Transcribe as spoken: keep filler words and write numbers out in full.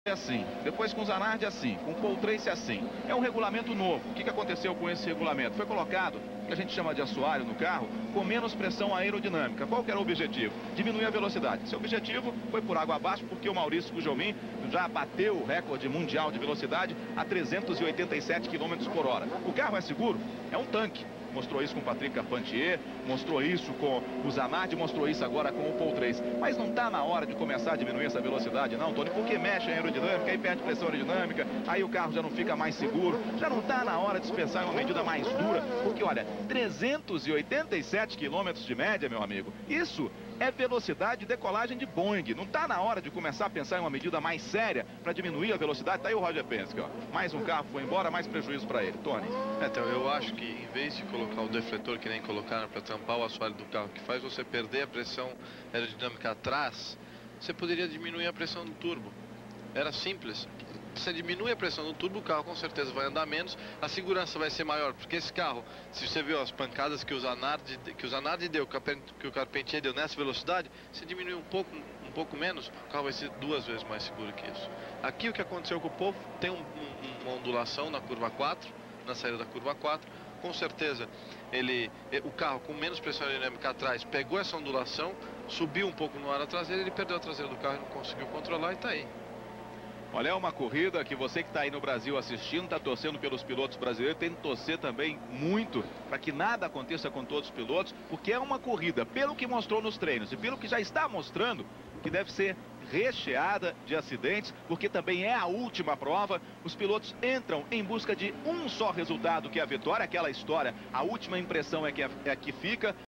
É assim, depois com o Zanardi assim, com o Paul Tracy assim. É um regulamento novo. O que, que aconteceu com esse regulamento? Foi colocado, o que a gente chama de assoalho no carro, com menos pressão aerodinâmica. Qual que era o objetivo? Diminuir a velocidade. Seu objetivo foi por água abaixo, porque o Maurício Gugelmin já bateu o recorde mundial de velocidade a trezentos e oitenta e sete quilômetros por hora. O carro é seguro? É um tanque. Mostrou isso com o Patrick Carpentier, mostrou isso com o Zanardi, mostrou isso agora com o Paul Tracy. Mas não está na hora de começar a diminuir essa velocidade não, Tony, porque mexe a aerodinâmica, aí perde pressão aerodinâmica, aí o carro já não fica mais seguro. Já não está na hora de se pensar em uma medida mais dura, porque olha, trezentos e oitenta e sete quilômetros de média, meu amigo, isso é velocidade de decolagem de Boeing. Não está na hora de começar a pensar em uma medida mais séria para diminuir a velocidade. Tá aí o Roger Penske, ó. Mais um carro foi embora, mais prejuízo para ele. Tony. É, então, eu acho que em vez de colocar o defletor que nem colocaram para tampar o assoalho do carro, que faz você perder a pressão aerodinâmica atrás, você poderia diminuir a pressão do turbo. Era simples. Você diminui a pressão do turbo, o carro com certeza vai andar menos, a segurança vai ser maior, porque esse carro, se você viu as pancadas que o Zanardi, que o Zanardi deu, que o Carpentier deu nessa velocidade, se diminuir um pouco, um pouco menos, o carro vai ser duas vezes mais seguro que isso. Aqui o que aconteceu com o povo, tem um, um, uma ondulação na curva quatro, na saída da curva quatro, com certeza ele, o carro com menos pressão aerodinâmica atrás pegou essa ondulação, subiu um pouco no ar atrás dele, ele perdeu a traseira do carro e não conseguiu controlar e está aí. Olha, é uma corrida que você que está aí no Brasil assistindo, está torcendo pelos pilotos brasileiros, tem que torcer também muito para que nada aconteça com todos os pilotos, porque é uma corrida, pelo que mostrou nos treinos e pelo que já está mostrando, que deve ser recheada de acidentes, porque também é a última prova. Os pilotos entram em busca de um só resultado, que é a vitória, aquela história, a última impressão é que, é, é que fica.